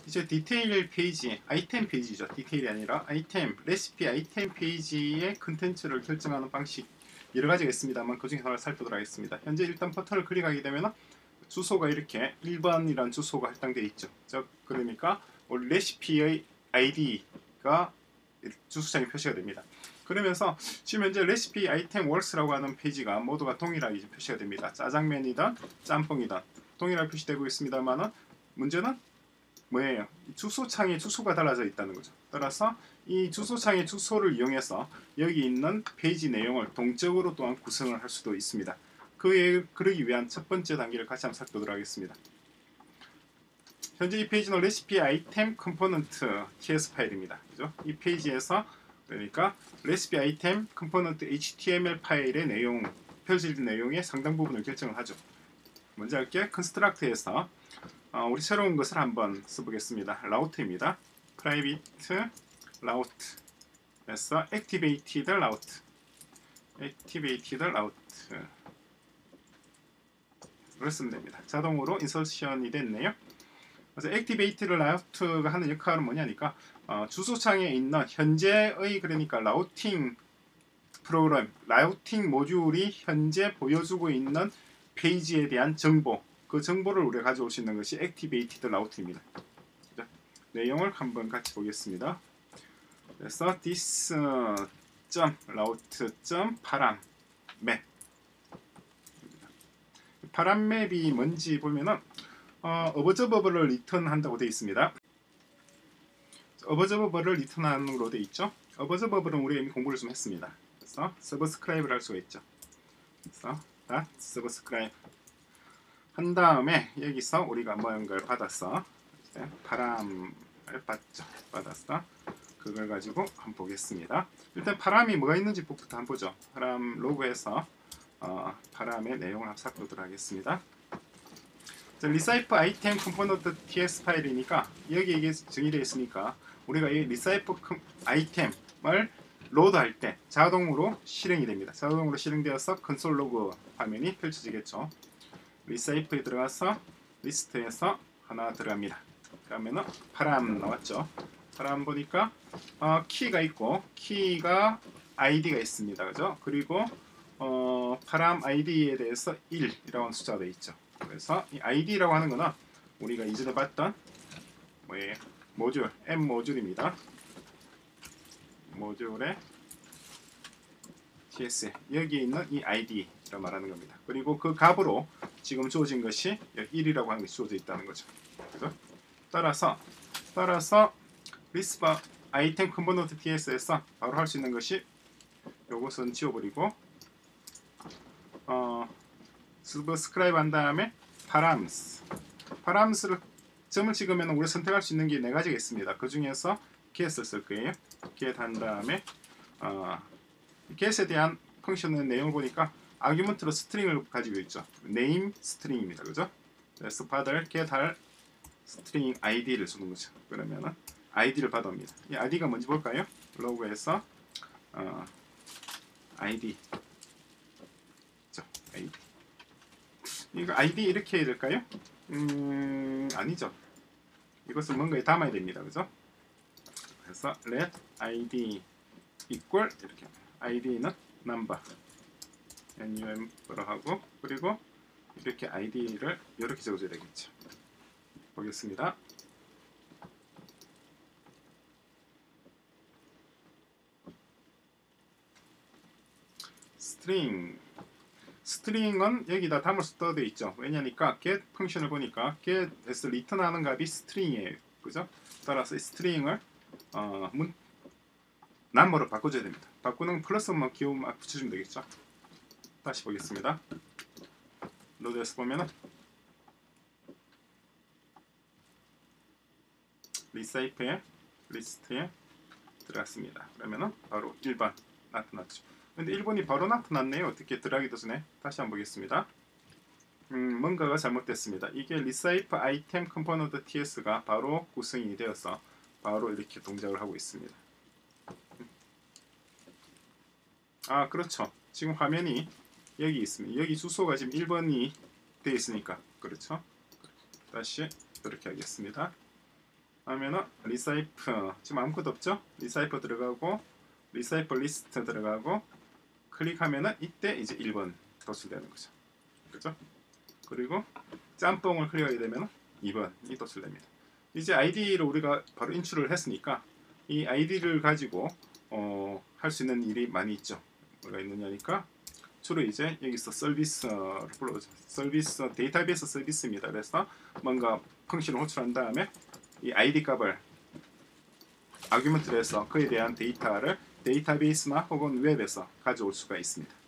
이제 디테일 페이지, 아이템 페이지죠. 디테일이 아니라 아이템, 레시피 아이템 페이지의 컨텐츠를 결정하는 방식 여러 가지가 있습니다만 그 중에 하나를 살펴보도록 하겠습니다. 현재 일단 버튼을 클릭하게 되면 주소가 이렇게 1번이라는 주소가 할당되어 있죠. 그러니까 레시피의 아이디가 주소창에 표시가 됩니다. 그러면서 지금 현재 레시피 아이템 월스라고 하는 페이지가 모두가 동일하게 표시가 됩니다. 짜장면이든 짬뽕이든 동일하게 표시되고 있습니다만 문제는 뭐예요? 주소창에 주소가 달라져 있다는 거죠. 따라서 이 주소창의 주소를 이용해서 여기 있는 페이지 내용을 동적으로 또한 구성을 할 수도 있습니다. 그러기 위한 첫 번째 단계를 같이 한번 살펴보도록 하겠습니다. 현재 이 페이지는 레시피 아이템 컴포넌트 TS 파일입니다. 그죠? 이 페이지에서 그러니까 레시피 아이템 컴포넌트 HTML 파일의 내용, 펼쳐진 내용의 상당 부분을 결정을 하죠. 먼저 할게 컨스트럭트에서 우리 새로운 것을 한번 써보겠습니다. 라우트입니다. private route에서 activated route를 쓰면 됩니다. 자동으로 인서션이 됐네요. 그래서 activated route가 하는 역할은 뭐냐니까 주소창에 있는 현재의 그러니까 라우팅 프로그램, 라우팅 모듈이 현재 보여주고 있는 페이지에 대한 정보, 그 정보를 우리가 가져올 수 있는 것이 activated route입니다. 내용을 한번 같이 보겠습니다. 그래서 this route 파람 맵, 파람 맵이 뭔지 보면은 어버저버블을 리턴한다고 되어 있습니다. 어버저버블을 리턴하는 걸로 되어 있죠. 어버저버블은 우리가 이미 공부를 좀 했습니다. 그래서 서브스크라이브를 할 수가 있죠. 그래서 서브스크라이브 한 다음에 여기서 우리가 뭔가를 받았어. 바람을 받았어. 그걸 가지고 한번 보겠습니다. 일단 바람이 뭐가 있는지 부터 한번 보죠. 바람 로그에서 바람의 내용을 한번 살펴보도록 하겠습니다. 리사이프 아이템 컴포넌트 TS 파일이니까 여기에 이게 정의되어 있으니까 우리가 이 리사이프 아이템을 로드할 때 자동으로 실행이 됩니다. 자동으로 실행되어서 컨솔 로그 화면이 펼쳐지겠죠. 리사이프에 들어가서 리스트에서 하나 들어갑니다. 그러면은 바람 나왔죠. 바람 보니까 키가 있고 키가 아이디가 있습니다. 그죠? 그리고 바람 아이디에 대해서 1이라고 하는 숫자가 되어 있죠. 그래서 이 아이디라고 하는 거는 우리가 이전에 봤던 뭐예요? 모듈, M 모듈입니다. 모듈의 TS 여기에 있는 이 아이디라 말하는 겁니다. 그리고 그 값으로 지금 주어진 것이 1이라고 하는 것이 주어져 있다는 거죠. 그죠? 따라서 리스바 아이템 컴포넌트 TS에서 바로 할 수 있는 것이 요것은 지워버리고 서브스크라이브 한 다음에 파람스를 점을 찍으면 우리 선택할 수 있는 게 4가지가 있습니다. 그 중에서 get을 쓸 거예요. get 한 다음에 get에 대한 펑션의 내용을 보니까 아규먼트로 스트링을 가지고 있죠. name 스트링입니다. 그죠? 그래서 받을 get할 스트링 id를 주는 거죠. 그러면은 id를 받아옵니다. 이 id가 뭔지 볼까요? 로그에서 id id 이거 id 이렇게 해야 될까요? 아니죠. 이것은 뭔가에 담아야 됩니다. 그죠? 그래서 let id equal 이렇게 id는 number number로 하고 그리고 이렇게 id를 이렇게 적어줘야 되겠죠. 보겠습니다. 스트링은 여기다 담을 수 되어 있죠. 왜냐니까 get 펑션을 보니까 get에서 리턴하는 값이 스트링이에요. 그죠? 따라서 이 스트링을 number로 바꿔줘야 됩니다. 바꾸는 플러스만 기호만 붙여주면 되겠죠. 다시 보겠습니다. 로드에서 보면은 리사이프에 리스트에 들어갔습니다. 그러면은 바로 1번 나타났죠. 근데 1번이 바로 나타났네요. 어떻게 들어가기도 전에 다시 한번 보겠습니다. 뭔가가 잘못됐습니다. 이게 리사이프 아이템 컴포넌트 TS가 바로 구성이 되어서 바로 이렇게 동작을 하고 있습니다. 그렇죠. 지금 화면이 여기 있습니다. 여기 주소가 지금 1번이 되어 있으니까 그렇죠. 다시 이렇게 하겠습니다. 하면은 리사이프 지금 아무것도 없죠? 리사이프 들어가고 리사이프 리스트 들어가고 클릭하면은 이때 이제 1번 도출되는 거죠. 그죠? 그리고 짬뽕을 클릭하게 되면 2번이 도출됩니다. 이제 아이디를 우리가 바로 인출을 했으니까 이 아이디를 가지고 할 수 있는 일이 많이 있죠. 뭐가 있느냐니까 주로 이제 여기서 서비스를 불러오죠. 서비스 데이터베이스 서비스입니다. 그래서 뭔가 펑션을 호출한 다음에 이 아이디 값을 아규먼트로 해서 그에 대한 데이터를 데이터베이스나 혹은 웹에서 가져올 수가 있습니다.